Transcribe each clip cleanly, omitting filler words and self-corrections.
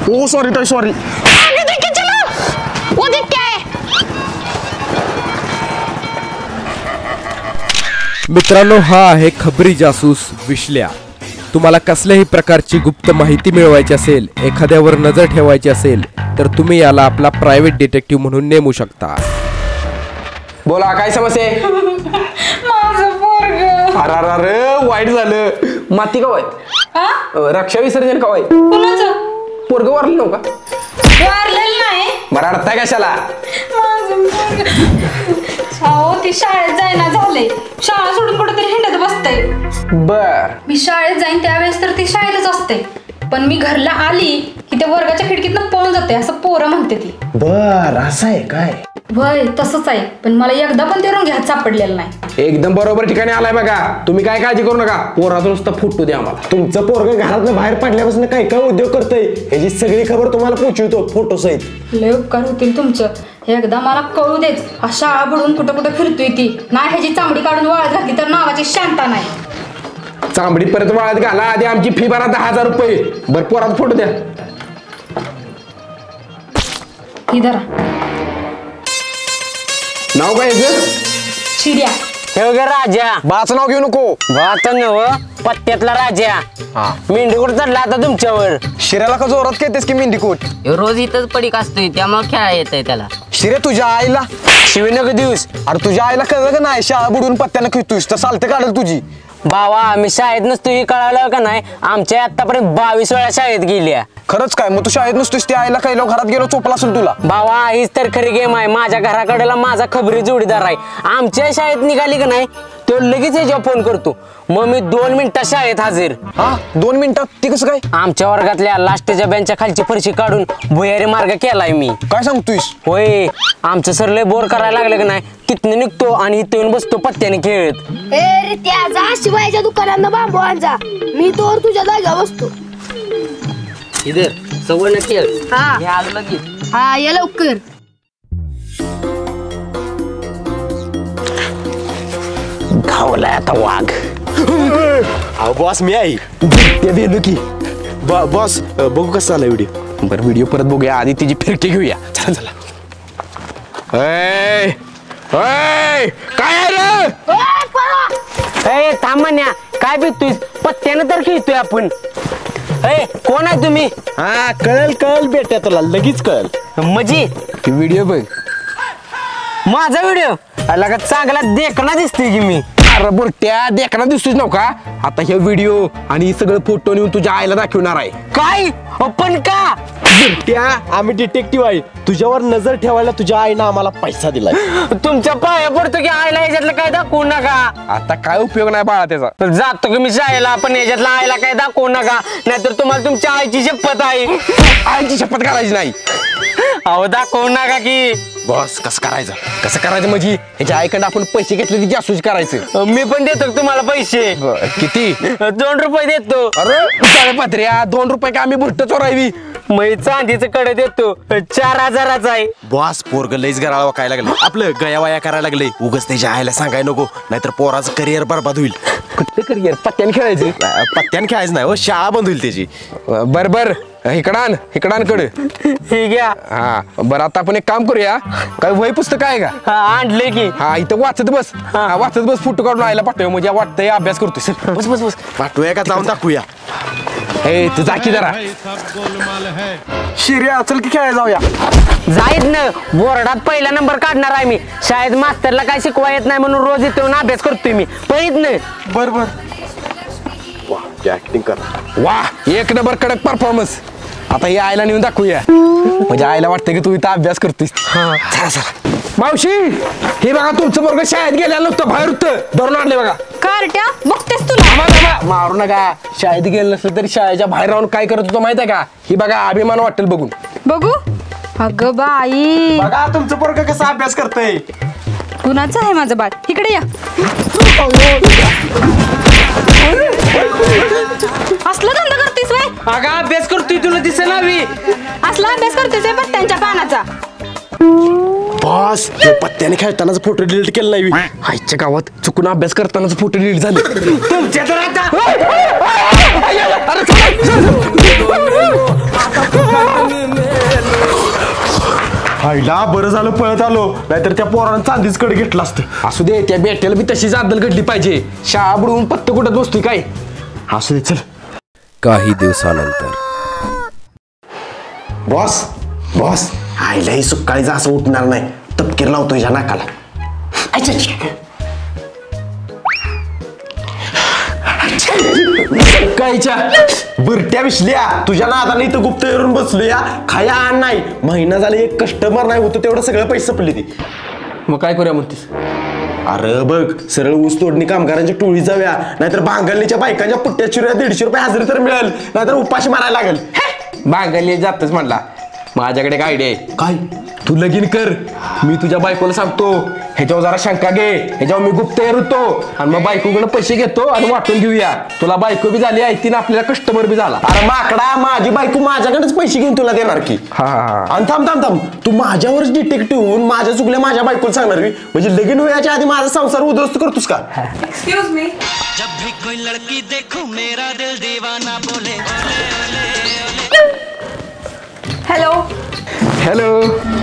ओ sorry ताई sorry. मित्रांनो, हा आहे खबरी जासूस विश्ल्या. तुम्हाला कसल्याही प्रकारची गुप्त माहिती मिळवायची असेल, एखाद्यावर नजर ठेवायची असेल, तर तुम्ही याला आपला प्रायव्हेट डिटेक्टिव्ह म्हणून नेमू शकता. बोला काय समस्या आहे? अरे वाईट झालं. माती कवा आहे? रक्षा विसर्जन कवा आहे? पोरग वारलं नव्हतं का? बरं अडताय कशाला? ती शाळेत जायना झाले. शाळा सोडून कुठेतरी हिंडत बसते. बर मी शाळेत जाईन त्यावेळेस तर ती शाळेतच असते, पण मी घरला आली की त्या वर्गाच्या खिडकीतनं पळून जाते असं पोरं म्हणते ती. बर असं आहे काय? वय तसंच आहे, पण मला एकदा पण ते रंग्यात सापडलेलं नाही. एकदम बरोबर ठिकाणी आलाय बघा. तुम्ही काय काळजी करू नका, पोराचा नुसता फोटो द्या आम्हाला. तुमचं पोरग घरातनं बाहेर पडल्यापासून काय काय उद्योग करतंय याची सगळी खबर तुम्हाला पोहोचवतो फोटो सहित. लय उपकार होतील तुमचं. एकदा मला कळू देच. हा शाळा बुडून कुठं कुठं फिरतोय ती. नाही ह्याची चांबडी काढून वाळत घातली तर नावाची शांता नाही. चांबडी परत वाळत घाला, आधी आमची फी भरा 10,000 रुपये. बरं पोराचा फोटो द्या. ही धरा. नाव काय याचं? शिर्या. हे वगैरे राजा. बाचं नाव घेऊ नको. बात नव पत्त्यातला राजा. मेंढीकोट चढला आता तुमच्यावर. शिऱ्याला का जोरात खेळतेस की मेंढीकोट? रोज इथंच पडीक असतोय त्यामुळे खेळा येत आहे त्याला. शिरे तुझ्या आईला शिवनग दिवस. अरे तुझ्या आईला कळलं का नाही शाळा बुडून पत्त्यानं खेळतोस तर चालते काढल तुझी. बाबा आम्ही शाळेत नसतो हे कळालं का नाही. आमच्या आतापर्यंत 22 वेळा शाळेत गेल्या. खरंच काय? मग तू शाळेत नसतोस त्या आईला काही घरात गेलो चोपला असेल तुला. बाबा हीच तर खरी गेम आहे. माझ्या घराकडेला माझा खबरी जोडीदार आहे. आमच्या शाळेत निघाली का नाही तो लगेच ह्याच्यावर फोन करतो. मग मी 2 मिनिटात शाळेत हजर. 2 मिनिटात? ती कसं काय? आमच्या वर्गातल्या लास्टच्या बेंचच्या खालची फरशी काढून भुयारी मार्ग केलाय मी. काय सांगतोयस? होय, आमचं सर लय बोर करायला लागलं का नाही तिथनं निघतो आणि इथं येऊन बसतो पत्त्याने खेळत. ए त्या जा शिवायच्या दुकानात बांबू आणजा. मी तोवर तुझ्या जागा बसतो. इधर सवय न खेळ. हा हा ये लवकर. धावलाय आता वाघ. बॉस मी आहे ते भेलो की. बॉस बघू कसा आला व्हिडिओ. बरं व्हिडिओ परत बघूया, आधी तिची फिरकी घेऊया. चला चला. काय रे? थांब म्हण्या, काय भेटतोय? पत्त्यानं तर खेळतोय आपण. कोण आहे तुम्ही? हा कळल बेटा, तुला लगेच कळल. मजी व्हिडिओ बघ. माझा व्हिडिओ का चांगला देखना दिसतोय की मी. अरे बुरट्या देखना दिसतोच नव्हता. आता हे व्हिडिओ आणि सगळं फोटो नेऊन तुझ्या आईला दाखवणार आहे. काय पण का? बुरट्या आम्ही डिटेक्टिव्ह आहे. तुझ्यावर नजर ठेवायला तुझ्या आईनं आम्हाला पैसा दिलाय. तुमच्या पाया पडतो की आईला याच्यातलं काय दाखवू नका. आता काय उपयोग नाही बाळा त्याचा. तर जातो की मी शाळेला, पण याच्यातला आईला काय दाखवू नका, नाहीतर तुम्हाला तुमच्या आईची शपथ आहे. आईची शपथ करायची नाही. अहो दाखवू नका की. बॉस कसं करायचं म्हणजे ह्याच्या आईकडे आपण पैसे घेतले ती जासूस करायचं. मी पण देतो तुम्हाला पैसे. किती? 2 रुपये देतो. अरे पत्र्या 2 रुपये का आम्ही बुरट चोरावी? मी चांदीचं कडे देतो 4000चा आहे. बॉस पोरग लईच गराळा वाकायला लागले. आपलं गया वाया करायला लागले. उगाच त्याच्या आईला सांगाय नको, नाहीतर पोराचं करिअर बरबाद होईल. कुठलं करिअर? पत्त्याने खेळायचं? पत्त्यान खेळायचं नाही हो, शाळा बंद होईल त्याची. बर इकडांकडे हे घ्या. हा बरं, आता आपण एक काम करूया. काय वही पुस्तक आहे का? आणले की. हा इथं वाचत बस. वाचत बस. फोटो काढून आईला पाठवूया म्हणजे वाटतंय अभ्यास करतोय. बस पाठवूया का जाऊन दाखवूया. तू जा की जरा. शिर्या चल की खेळायला जाऊया. जाईत ना, बोर्डात पहिला नंबर काढणार आहे मी. शाळेत मास्तरला काय शिकवा येत नाही म्हणून रोज इथे अभ्यास करतोय मी. पहित ना. बर ऍक्टिंग कर. वा 1 नंबर कडक परफॉर्मन्स. आता ही आईला नेऊन दाखवूया म्हणजे आईला वाटतं की तू इथं अभ्यास करतोस. मावशी हे बघा तुमचं पोरगं शाळेत गेलेलं नव्हतं, बाहेर होतं. धरून आणले बघा. कार्ट्या बघतेस तुला. मारू नका. शाळेत गेलं नसलं तरी शाळेच्या बाहेर राहून काय करत होतो माहित आहे का? ही बघा अभिमान वाटेल बघून. बघू. अगं बाई, बघा तुमचं पोरगं कसा अभ्यास करतंय. कुणाचं आहे माझं बाळ? इकडे या. असला धंदा करतेस वय? अगं अभ्यास करतोय तुला दिसेनावी. असला अभ्यास करतेस वय पत्त्यांच्या पानाचा? बॉस पत्त्याने खेळतानाच फोटो डिलीट केला नाही. आईच्या गावात चुकून अभ्यास करतानाच फोटो डिलीट झाले. तुमच्या तर आता आईला बरं झालं पळत आलो, नाहीतर त्या पोरानं चांदीच कडे घेतलं असतं. असू दे, त्या बेट्याला बी तशीच आदल घडली पाहिजे. शाळा बुडवून पत्त कुठत बसतोय काय. असू दे चल. काही दिवसानंतर बॉस बॉस, आईलाही सुकाळीचा असं उठणार नाही. तपकीर लावतो ह्या नाकाला. कायच्या बुरट्या विसल्या तुझ्या नादाने इथं गुप्त येऊन बसलो या. खाया आण नाही, महिना झाला एक कस्टमर नाही होतं, तेवढं सगळं पैसे संपले ती. मग काय करूया म्हणतेस? अरे बघ, सरळ ऊस तोडणी कामगारांच्या टोळी जाऊया, नाहीतर बांगलनीच्या बायकांच्या पुट्ट्या चिऱ्या 150 रुपये हजेरी तर मिळेल, नाहीतर उपाशी मारायला लागेल. बांगली जातच म्हणला. माझ्याकडे एक आयडिया आहे. काय? तू लगीन कर, मी तुझ्या बायकोला सांगतो. ह्याच्यावर जरा शंका घे, ह्याच्यावर मी गुप्त होतो आणि मग बायकोकडे पैसे घेतो आणि वाटून घेऊया. तुला बायको बी झाली, ऐकतीन आपल्याला कस्टमर बी झाला. अरे माकडा, माझी बायको माझ्याकडेच पैसे घेऊन तुला देणार की. हा आणि थांब थांब थांब, तू माझ्यावरच डिटेक्टिव्ह होऊन माझ्या चुकल्या माझ्या बायकोला सांगणार मी, म्हणजे लगीन व्हायच्या आधी माझा संसार उद्ध्वस्त करतोस का? Excuse me. जब भी कोई लड़की देखूं मेरा दिल दीवाना बोले. हॅलो. हॅलो.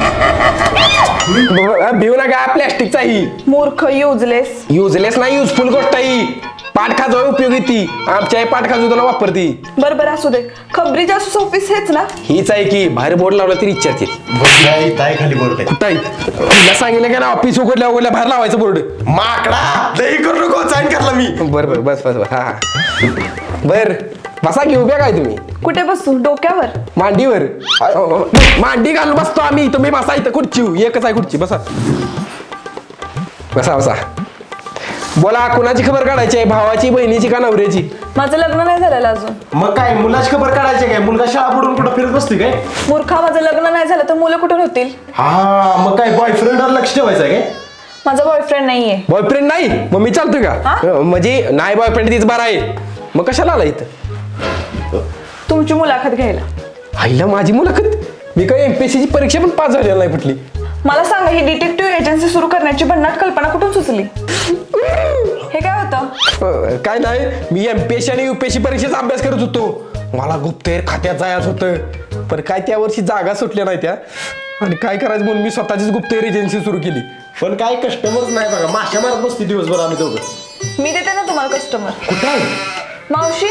भिऊ नका, प्लॅस्टिकचा ही. मूर्ख, युजलेस. युजलेस नाही, युजफुल गोष्ट ही. पाटखाजो उपयोगी ती. आमच्या पाटखाजो तुला वापरती. बरोबर, असू दे. खबरी जासूस ऑफिस हेच ना? हीच आहे की, बाहेर बोर्ड लावला तरी विचारते. खाली बोर्ड आहे. कुठं आहे? सांगितलं का ना, ऑफिस उघडल्या उघडल्या बाहेर लावायचं बोर्ड. माकडा दही करू नको, साईन करला मी. बरं बस बस बस. हा बर, बसा की. उभ्या काय तुम्ही? कुठे बसू? डोक्यावर? मांडीवर. मांडी घालून बसतो आम्ही. तुम्ही बसा इथं. खुर्ची एकच आहे खुर्ची. बसा बसा बसा. बोला, कुणाची खबर काढायची आहे? भावाची, बहिणीची का नवऱ्याची? माझं लग्न नाही झालेलं अजून. मग काय मुलाची खबर काढायची काय? मुलगा शाळा बुडून कुठं फिरत बसते काय? मूर्खा, माझं लग्न नाही झालं तर मुलं कुठून होतील? हा, मग काय बॉयफ्रेंडवर लक्ष ठेवायचं आहे काय? माझा बॉयफ्रेंड नाहीये. बॉयफ्रेंड नाही? मग मी चालतोय का? म्हणजे नाही बॉयफ्रेंड तीच बरं आहे. मग कशाला आला इथं? तुमची मुलाखत घ्यायला. आईला माझी मुलाखत? मी काय MPSC ची परीक्षा पण पास झालेली नाही कुठली. मला सांगा, ही डिटेक्टिव्ह एजन्सी सुरू करण्याची भन्नाट कल्पना कुठून सुचली? हे काय होतं? काय नाही, मी MPSC आणि UPSC परीक्षेचा अभ्यास करत होतो. मला गुप्तहेर खात्यात जायचं होतं, पण काय त्या वर्षी जागा सुटल्या नाही त्या. आणि काय करायचं म्हणून मी स्वतःचीच गुप्तहेर एजन्सी सुरू केली. पण काय कस्टमरच नाही बघा, माश्या मारत बसते दिवसभर आम्ही दोघं. मी देते ना तुम्हाला कस्टमर. कुठं आहे? मावशी,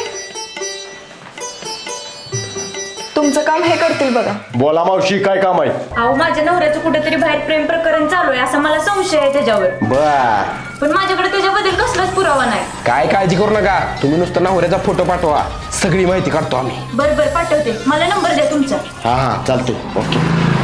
तुमचं काम हे करतील बघा. बोला मावशी, काय काम आहे? अहो, माझ्या नवऱ्याचं कुठेतरी बाहेर प्रेम प्रकरण चालू आहे असा मला संशय आहे त्याच्यावर. बर. पण माझ्याकडे त्याच्याबद्दल कसलाच पुरावा नाही. काय काळजी करू नका, तुम्ही नुसतं नवऱ्याचा फोटो पाठवा, सगळी माहिती काढतो आम्ही. बरं बरं, पाठवते. मला नंबर द्या तुमचा. हा हा, चालतो. ओके.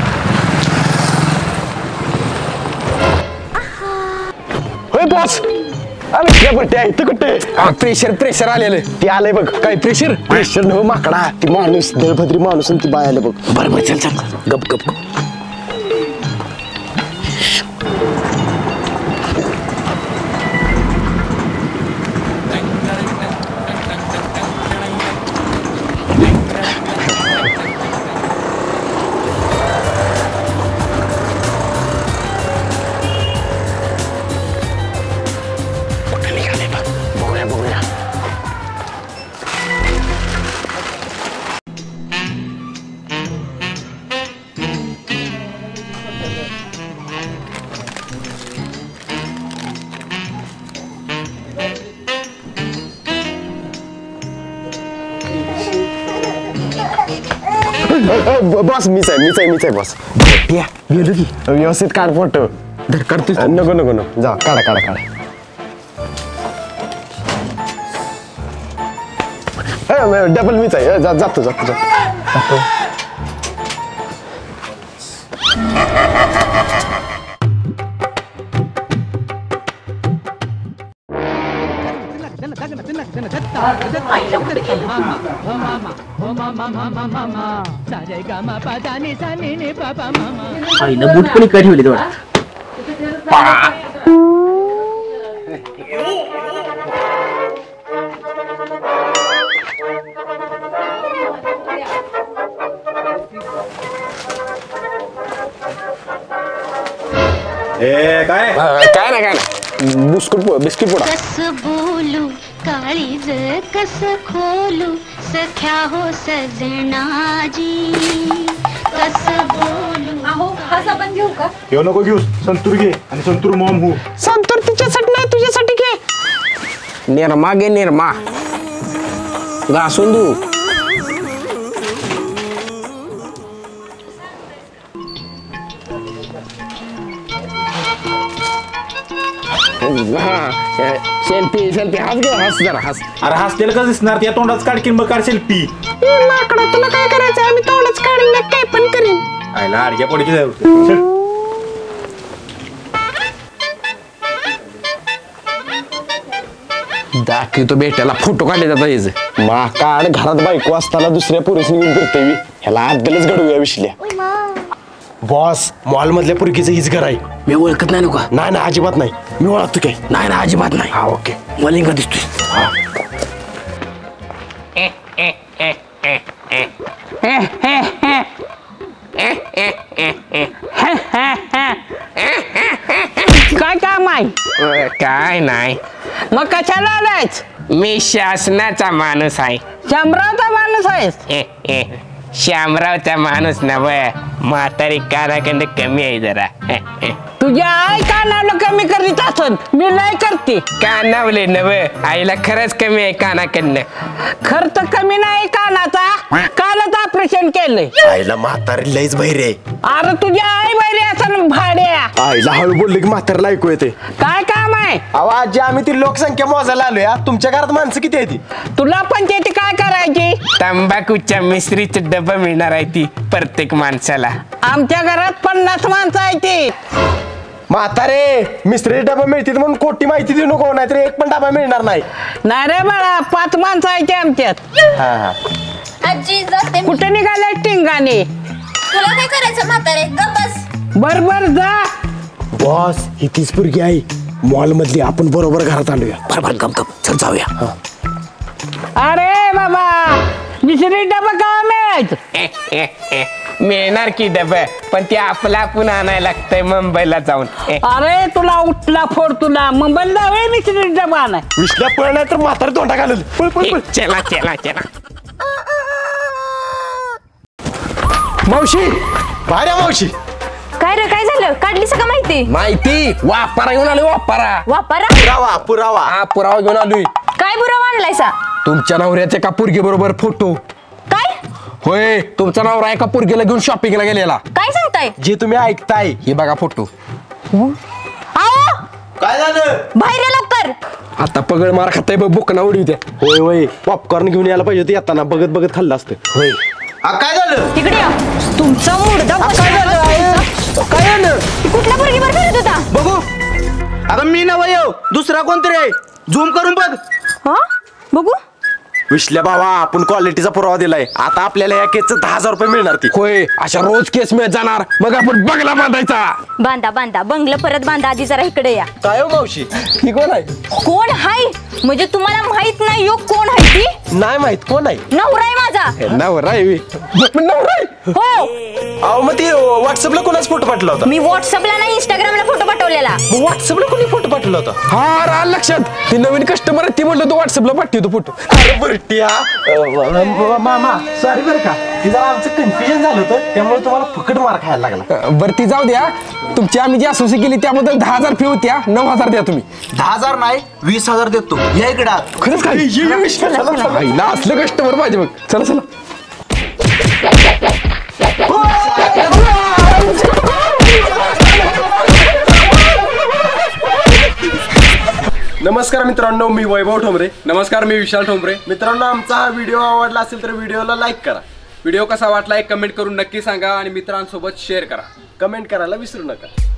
होय बॉस. इथं कुठे? प्रेशर आलेलं. ते आलंय बघ. काय प्रेशर? प्रेशर न माकडा, ती माणूस दळभद्री माणूस आणि ती बाय आलं बघ. बरं चल चल. गप गप. बॉस मीच आहे बॉस. गेलो की. व्यवस्थित काढ फोटो. काढतोय. नको जा, काढा. डबल मीच आहे. जातो. आईला बूट पण काय ठेवले तेवढा. काय नाही. बिस्किट पोडा. कस बोलू काळीज कस खोलू सख्या हो सजनाजी कस बोलू. हा साबण घेऊ का? घेऊ नको घेऊस, संतूर घे आणि संतूर मॉम हो. संतूर तिच्यासाठी नाही तुझ्यासाठी घे. निर्मा घे निर्मा, घासून देऊ. सेल्फी सेल्फी हस घे, हस जरा हस. अरे हसतेल का दिसणार, त्या तोंडाच काढकीन मग काढ सेल्फी. तुला काय करायचं, आम्ही तोंडच काढून काय पण करीन. आयला अडक्या पडीची दाखवतो बेट्याला फोटो काढले जातात याचं. मा काढ, घरात बायको असताना दुसऱ्या पुरुषांनी घेऊन करते मी. ह्याला अद्दलच घडवूया विश्ल्या. बॉस, मॉल मधल्या पुरकीचं हीच घर आहे. मी ओळखत नाही नका. नाही ना, अजिबात नाही. मी ओळखतो काय? नाही ना, अजिबात नाही. हा ओके. मलिंगा दिसतोय. काय काम आहे? काय नाही, मग कशाला आलायच? मी शासनाचा माणूस आहे. शंभराचा माणूस आहेस? श्यामरावचा माणूस नव, म्हातारी कानाकंड कमी आहे जरा. तुझ्या आई कानावलं कमी करीत असत, मी नाही करते. कानावले नव, आईला खरंच कमी आहे कानाकडनं. खर्च कमी नाही कानाचा, कालच ऑपरेशन केलंय. आईला म्हातारी लईच बहिरे आहे. अरे तुझ्या आई बहिरी असं भाड्या. आईला हळू बोलले की म्हातारीला ऐकू येते. काय काम आहे? अहो आजी, आम्ही ती लोकसंख्या मोजायला आलोय. तुमच्या घरात माणसं किती आहे ती? तुला पंचायती काय करायची? तंबाखूच्या मिश्रीचं डबा मिळणार आहे ती प्रत्येक माणसाला. आमच्या घरात 50 माणसं आहे ती. म्हातारे, मिस्त्री डबा मिळतील म्हणून खोटी माहिती देऊ नको, नाहीतर एक पण डबा मिळणार नाही. नाही रे बाळा, 5 माणसं आहे ते आमच्यात. आजी जाते. कुठे निघाले टिंगाने? तुला काय करायचं म्हातारे, गप्प बस. बरोबर जा. बॉस, ही तीच पुरगी आहे मॉल मधली. आपण बरोबर घरात आलोया. बरोबर गप गप चल जाऊया. अरे बाबा, दुसरी डबा का मिळायचं? मिळणार की डबा, पण ते आपला आपण आणायला लागतंय मुंबईला जाऊन. अरे तुला उठला फोड, तुला मुंबईला जावे दुसरी डबा नाही. विश्ल्या पळ, नाही तर म्हातारी तोंडा घालल. पळ पळ पळ. चला चला चला. मावशी, भाड्या मावशी. काय रे, काय झालं? काढलीस का माहिती? माहिती वापारा घेऊन आलोय. वापारा वापरा. पुरावा पुरावा. हा, पुरावा घेऊन आलोय. काय बुरा आणलायसा? तुमच्या नवऱ्याचे का पोरगी बरोबर फोटो. काय होय, तुमचा नवरा एका पोरगीला घेऊन शॉपिंगला गेलेला. काय सांगताय? जे तुम्ही ऐकताय हे बघा फोटो. आओ, काय झालं? बाहेर या लवकर. आता पगड मार खाताय बघ, बुकना उडी त्या. होय होय, पॉपकॉर्न घेऊन यायला पाहिजे होती. येताना बघत बघत खाल्लं असतं. होय. काय झालं? तिकडे या. तुमचा मुडदा काय झालं? कुठल्या पोरगीवर फिरत होता? बघू. अगं मी नव येऊ, दुसरा कोणतरी आहे. झूम करून बघ. हा, बघू. विश्ल्या भावा, आपण क्वालिटीचा पुरावा दिलाय. आता आपल्याला या केसचं 10,000 रुपये मिळणार ती. होय, अशा रोज केस मिळत जाणार. मग आपण बंगला बांधायचा. बांधा बांधा, बंगलं परत बांधा. आधी जरा इकडे या. काय हो मावशी? ही कोण आहे? कोण हाय म्हणजे तुम्हाला माहित नाही? यो कोण आहे ती? नाही माहित कोण आहे. नवरा आहे माझा. नवरा आहे. नवरा आहे. हो. अहो मग ती व्हॉट्सअपला कोणाच फोटो पाठवला होता? मी व्हॉट्सअपला नाही, इंस्टाग्रामला फोटो पाठवलेला. व्हॉट्सअपला कोणी फोटो पाठवला होता? हा, राहिलं लक्षात. ती नवीन कस्टमर आहे, ती म्हणलं तू व्हॉट्सअपला पाठवतो फोटो. अरे बरट्या मामा, सॉरी बरं का, तिचं आमचं कन्फ्युजन झालं होतं, त्यामुळे तुम्हाला फुकट मार खायला लागला. बरं ती जाऊ द्या. तुमची आम्ही जी असोसी केली त्याबद्दल 10,000 फी होत्या. 9,000 द्या तुम्ही. 10,000 नाही, 20,000 देतो. या इकडे. खरंच काय? आईला असलं कस्टमर पाहिजे मग. चला चला. नमस्कार मित्रांनो, मी वैभव ठोंबरे. नमस्कार, मी विशाल ठोंबरे. मित्रांनो, आमचा हा व्हिडिओ आवडला असेल तर व्हिडिओला लाईक करा. व्हिडिओ कसा वाटला एक कमेंट करून नक्की सांगा आणि मित्रांसोबत शेअर करा. कमेंट करायला विसरू नका.